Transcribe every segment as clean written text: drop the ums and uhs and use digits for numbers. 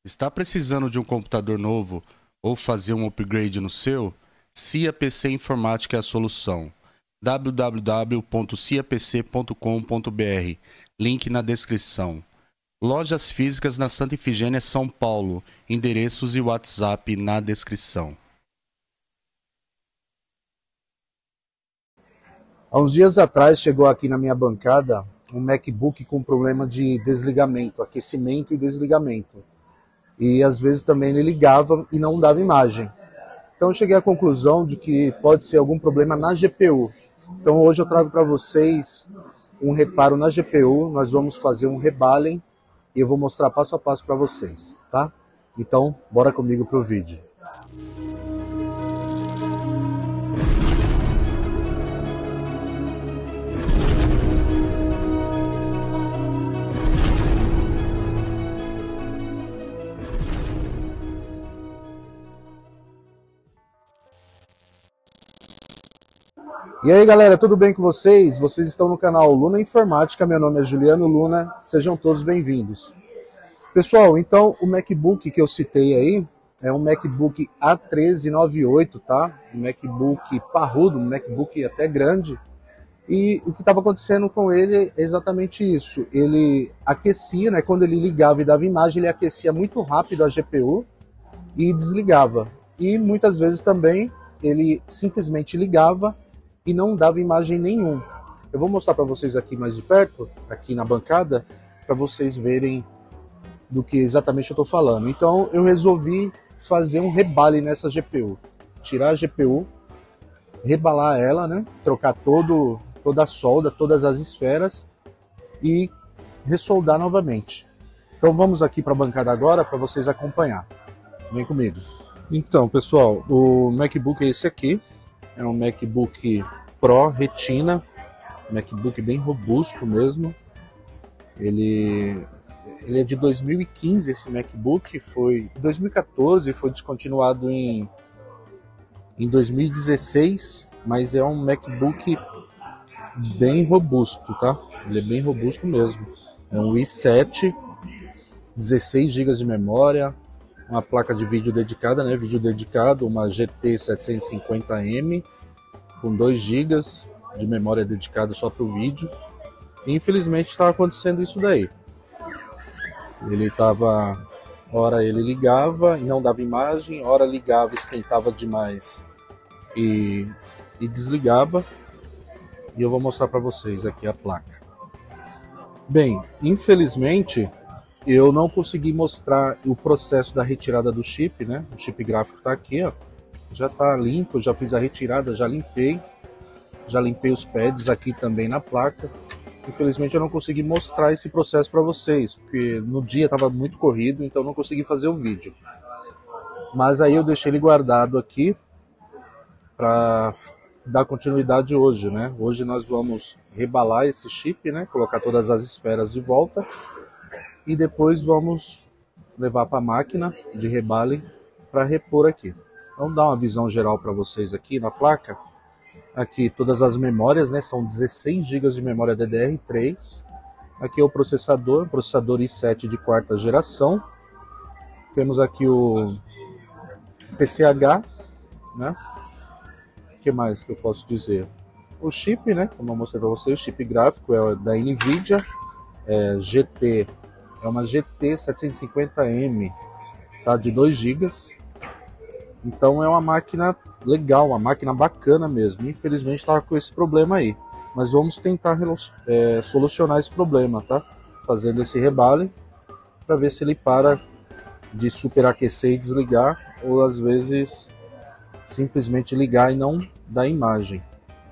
Está precisando de um computador novo ou fazer um upgrade no seu? CIA PC Informática é a solução. www.ciapc.com.br. Link na descrição. Lojas físicas na Santa Ifigênia, São Paulo. Endereços e WhatsApp na descrição. Há uns dias atrás chegou aqui na minha bancada um MacBook com problema de desligamento, aquecimento e desligamento. E às vezes também ele ligava e não dava imagem. Então eu cheguei à conclusão de que pode ser algum problema na GPU. Então hoje eu trago para vocês um reparo na GPU, nós vamos fazer um rebalem e eu vou mostrar passo a passo para vocês, tá? Então bora comigo pro vídeo. E aí galera, tudo bem com vocês? Vocês estão no canal Luna Informática, meu nome é Juliano Luna, sejam todos bem-vindos. Pessoal, então o MacBook que eu citei aí é um MacBook A1398, tá? Um MacBook parrudo, um MacBook até grande. E o que estava acontecendo com ele é exatamente isso. Ele aquecia, né? Quando ele ligava e dava imagem, ele aquecia muito rápido a GPU e desligava. E muitas vezes também ele simplesmente ligava e não dava imagem nenhuma. Eu vou mostrar para vocês aqui mais de perto, aqui na bancada, para vocês verem do que exatamente eu estou falando. Então eu resolvi fazer um rebale nessa GPU. Tirar a GPU, rebalar ela, né? Trocar toda a solda, todas as esferas e ressoldar novamente. Então vamos aqui para a bancada agora para vocês acompanhar. Vem comigo. Então pessoal, o MacBook é esse aqui. É um MacBook Pro Retina, MacBook bem robusto mesmo. Ele é de 2015, esse MacBook, foi 2014, foi descontinuado em 2016, mas é um MacBook bem robusto, tá? Ele é bem robusto mesmo. É um i7, 16 GB de memória, uma placa de vídeo dedicada, né? Vídeo dedicado, uma GT 750M com 2 GB de memória dedicada só para o vídeo. E infelizmente estava acontecendo isso daí. Ele estava, hora ele ligava e não dava imagem, hora ligava, esquentava demais e desligava. E eu vou mostrar para vocês aqui a placa. Bem, infelizmente eu não consegui mostrar o processo da retirada do chip, né? O chip gráfico está aqui, ó. Já está limpo, já fiz a retirada, já limpei os pads aqui também na placa. Infelizmente eu não consegui mostrar esse processo para vocês, porque no dia estava muito corrido, então não consegui fazer o vídeo. Mas aí eu deixei ele guardado aqui para dar continuidade hoje, né? Hoje nós vamos rebalar esse chip, né? Colocar todas as esferas de volta. E depois vamos levar para a máquina de rebale para repor aqui. Vamos dar uma visão geral para vocês aqui na placa. Aqui todas as memórias, né? São 16 GB de memória DDR3. Aqui é o processador i7 de quarta geração. Temos aqui o PCH, né? O que mais que eu posso dizer? O chip, né? Como eu mostrei para vocês, o chip gráfico é da NVIDIA, GT. É uma GT 750M, tá? De 2 GB. Então é uma máquina legal, uma máquina bacana mesmo. Infelizmente estava com esse problema aí. Mas vamos tentar solucionar esse problema, tá? Fazendo esse rebale para ver se ele para de superaquecer e desligar, ou às vezes simplesmente ligar e não dar imagem,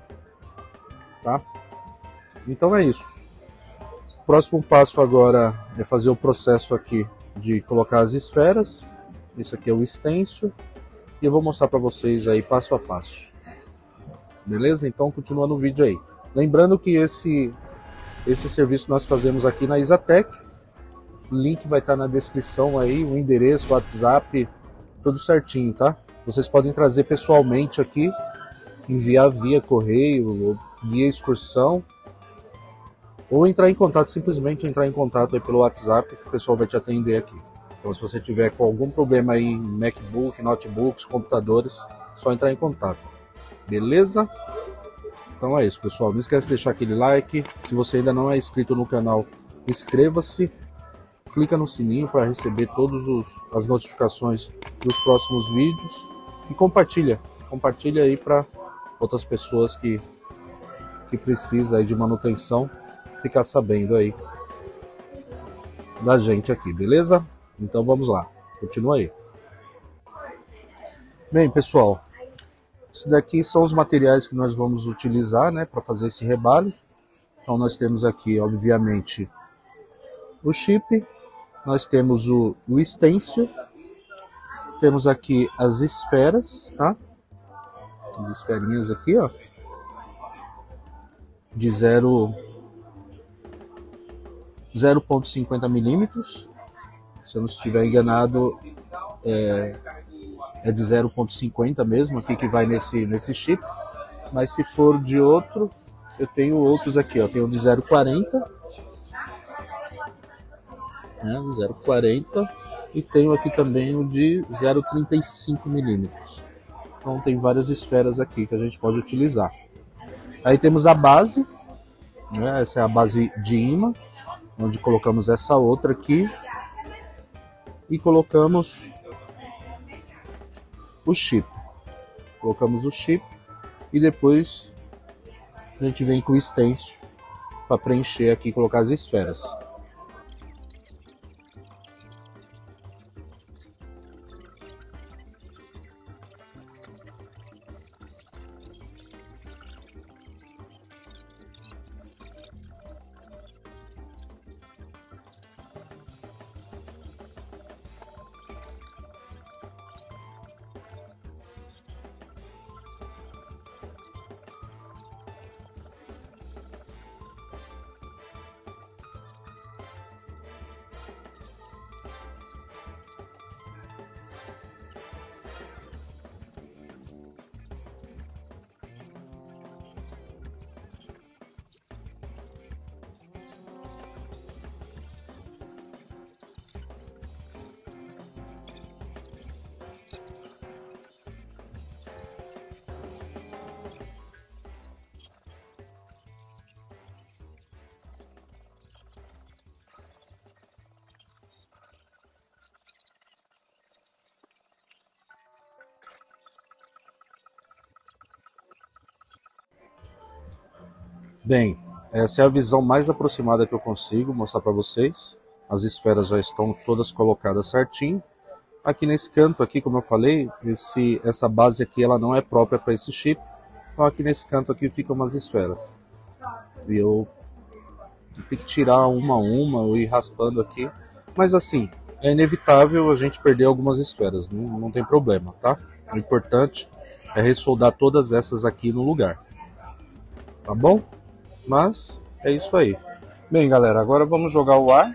tá? Então é isso. O próximo passo agora é fazer o processo aqui de colocar as esferas. Esse aqui é o stencil. E eu vou mostrar para vocês aí passo a passo. Beleza? Então continua no vídeo aí. Lembrando que esse serviço nós fazemos aqui na Exatec. O link vai estar na descrição aí, o endereço, o WhatsApp, tudo certinho, tá? Vocês podem trazer pessoalmente aqui, enviar via correio, ou via excursão. Ou entrar em contato, simplesmente entrar em contato aí pelo WhatsApp, que o pessoal vai te atender aqui. Então, se você tiver com algum problema aí em MacBook, notebooks, computadores, é só entrar em contato. Beleza? Então é isso, pessoal. Não esquece de deixar aquele like. Se você ainda não é inscrito no canal, inscreva-se. Clica no sininho para receber todas as notificações dos próximos vídeos. E compartilha. Compartilha aí para outras pessoas que precisam aí de manutenção ficar sabendo aí da gente aqui, beleza? Então vamos lá. Continua aí. Bem, pessoal. Isso daqui são os materiais que nós vamos utilizar, né, para fazer esse rebalho. Então nós temos aqui, obviamente, o chip, nós temos o stencil, temos aqui as esferas, tá? As esferinhas aqui, ó, de 0,50 milímetros. Se eu não estiver enganado, é de 0,50 mesmo, aqui que vai nesse chip. Mas se for de outro, eu tenho outros aqui, ó. Tenho de 0,40, né, 0,40, e tenho aqui também o de 0,35 milímetros. Então tem várias esferas aqui que a gente pode utilizar. Aí temos a base, né, essa é a base de imã, onde colocamos essa outra aqui e colocamos o chip. Colocamos o chip e depois a gente vem com o stencil para preencher aqui e colocar as esferas. Bem, essa é a visão mais aproximada que eu consigo mostrar para vocês. As esferas já estão todas colocadas certinho. Aqui nesse canto aqui, como eu falei, essa base aqui ela não é própria para esse chip. Então aqui nesse canto aqui ficam umas esferas. E eu tenho que tirar uma a uma ou ir raspando aqui. Mas assim, é inevitável a gente perder algumas esferas, não tem problema, tá? O importante é ressoldar todas essas aqui no lugar. Tá bom? Mas é isso aí. Bem, galera, agora vamos jogar o ar.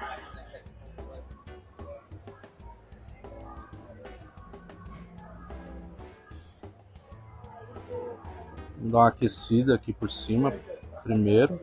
Vou dar uma aquecida aqui por cima primeiro.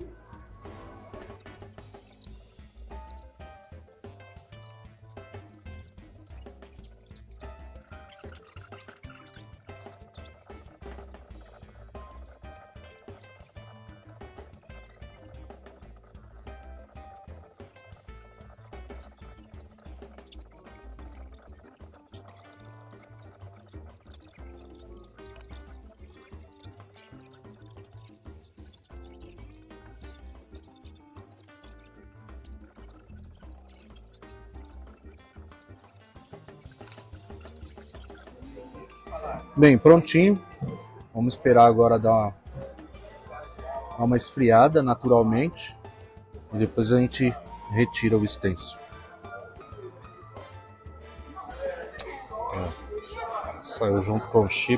Bem, prontinho. Vamos esperar agora dar uma esfriada naturalmente. E depois a gente retira o stencil. Saiu junto com o chip.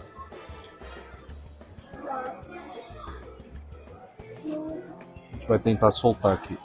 A gente vai tentar soltar aqui.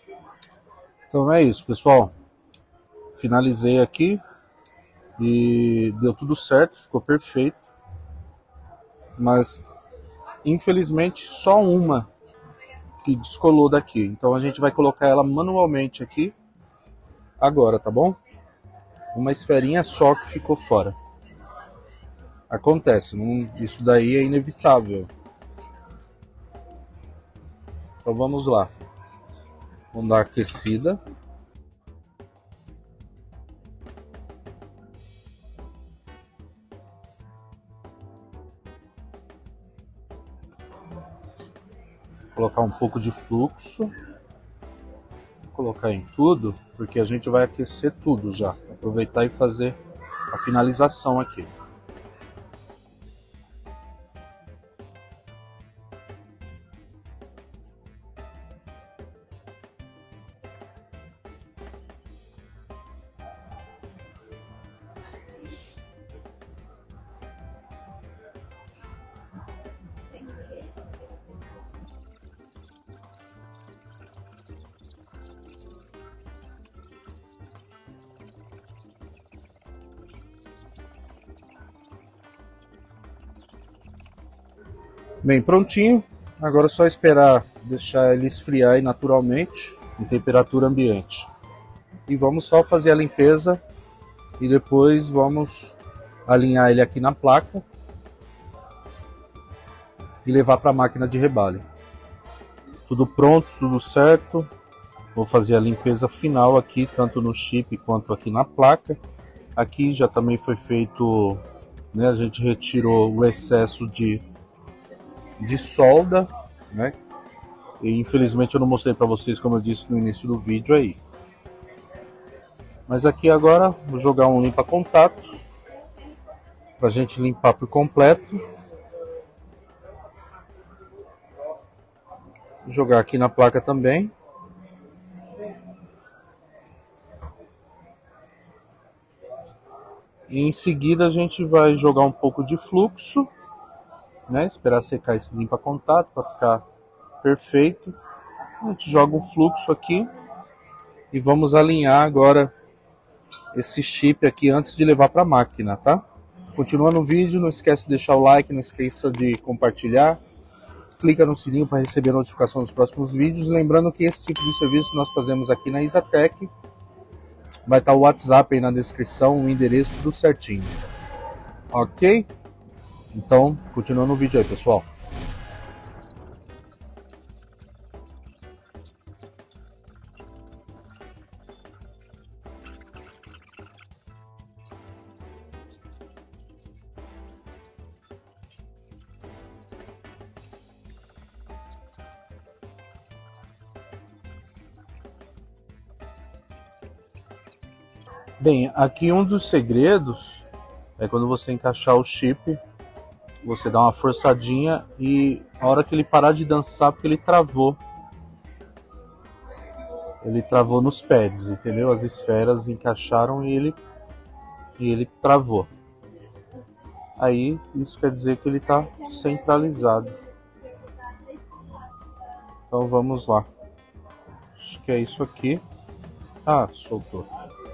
Então é isso, pessoal. Finalizei aqui e deu tudo certo, ficou perfeito. Mas infelizmente só uma que descolou daqui. Então a gente vai colocar ela manualmente aqui agora, tá bom? Uma esferinha só que ficou fora. Acontece, não, isso daí é inevitável. Então vamos lá. Vamos dar aquecida. Colocar um pouco de fluxo. Vou colocar em tudo, porque a gente vai aquecer tudo já. Aproveitar e fazer a finalização aqui. Bem, prontinho. Agora é só esperar deixar ele esfriar aí naturalmente, em temperatura ambiente. E vamos só fazer a limpeza e depois vamos alinhar ele aqui na placa e levar para a máquina de rebalho. Tudo pronto, tudo certo. Vou fazer a limpeza final aqui, tanto no chip quanto aqui na placa. Aqui já também foi feito, né, a gente retirou o excesso de solda, né? E infelizmente eu não mostrei para vocês, como eu disse no início do vídeo aí. Mas aqui agora vou jogar um limpa contato para a gente limpar por completo. Vou jogar aqui na placa também. E em seguida a gente vai jogar um pouco de fluxo, né? Esperar secar esse limpa contato para ficar perfeito. A gente joga um fluxo aqui e vamos alinhar agora esse chip aqui antes de levar para a máquina, tá? Continua no vídeo, não esquece de deixar o like, não esqueça de compartilhar. Clica no sininho para receber a notificação dos próximos vídeos. Lembrando que esse tipo de serviço nós fazemos aqui na Isatec. Vai estar o WhatsApp aí na descrição, o endereço, tudo certinho. Ok? Então, continua no vídeo aí, pessoal. Bem, aqui um dos segredos é quando você encaixar o chip, você dá uma forçadinha e a hora que ele parar de dançar, porque ele travou. Ele travou nos pads, entendeu? As esferas encaixaram e ele travou. Aí isso quer dizer que ele está centralizado. Então vamos lá. Acho que é isso aqui. Ah, soltou.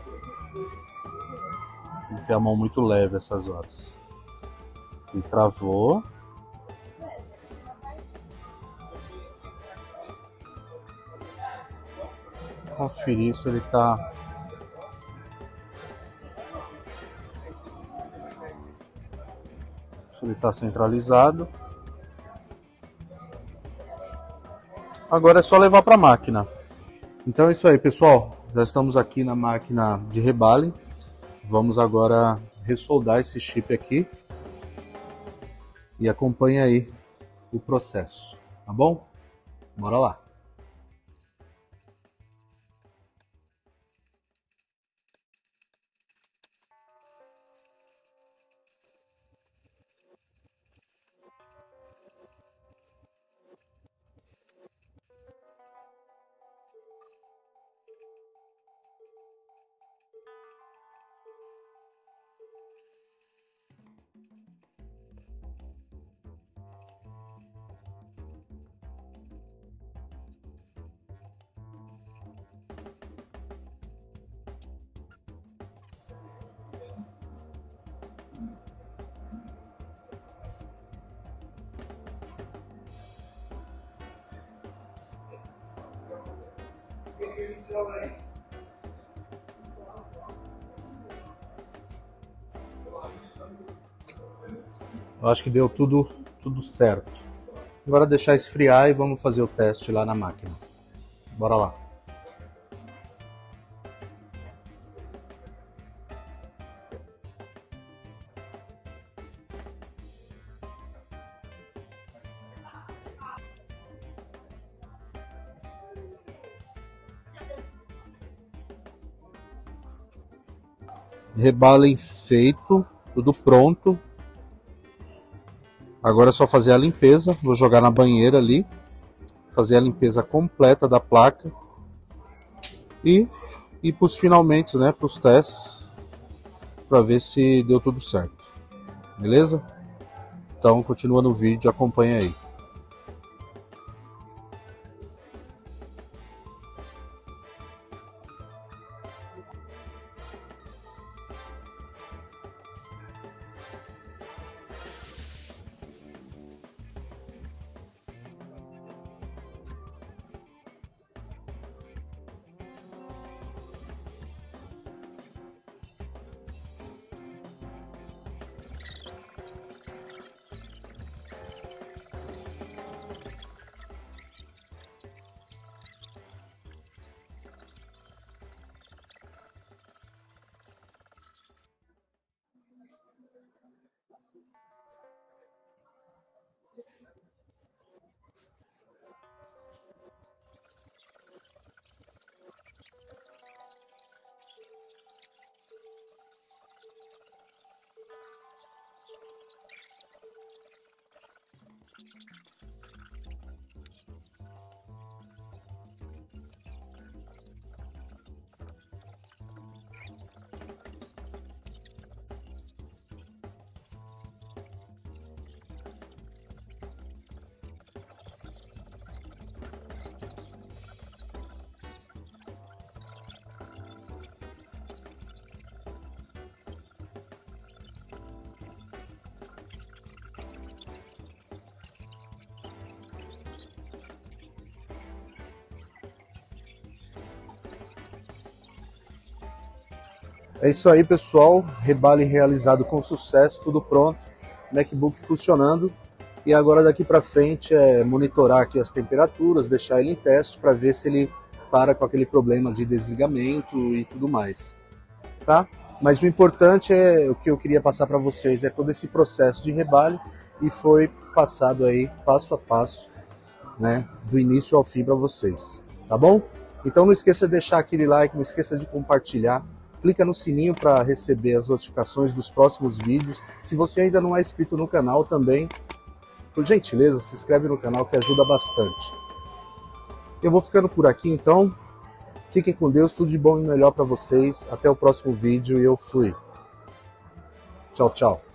Tem que ter a mão muito leve essas horas. Ele travou. Conferir se ele está centralizado. Agora é só levar para a máquina. Então é isso aí, pessoal. Já estamos aqui na máquina de rebale. Vamos agora ressoldar esse chip aqui e acompanha aí o processo, tá bom? Bora lá. Eu acho que deu tudo certo. Agora deixar esfriar e vamos fazer o teste lá na máquina. Bora lá. Rebalo feito, tudo pronto. Agora é só fazer a limpeza. Vou jogar na banheira ali, fazer a limpeza completa da placa e ir para os finalmente, né, para os testes, para ver se deu tudo certo. Beleza? Então continua no vídeo, acompanha aí. É isso aí, pessoal. Rebale realizado com sucesso, tudo pronto. MacBook funcionando. E agora daqui para frente é monitorar aqui as temperaturas, deixar ele em teste para ver se ele para com aquele problema de desligamento e tudo mais. Tá? Mas o importante é o que eu queria passar para vocês, é todo esse processo de rebale e foi passado aí passo a passo, né, do início ao fim para vocês. Tá bom? Então não esqueça de deixar aquele like, não esqueça de compartilhar. Clica no sininho para receber as notificações dos próximos vídeos. Se você ainda não é inscrito no canal também, por gentileza, se inscreve no canal que ajuda bastante. Eu vou ficando por aqui então. Fiquem com Deus, tudo de bom e melhor para vocês. Até o próximo vídeo e eu fui. Tchau, tchau.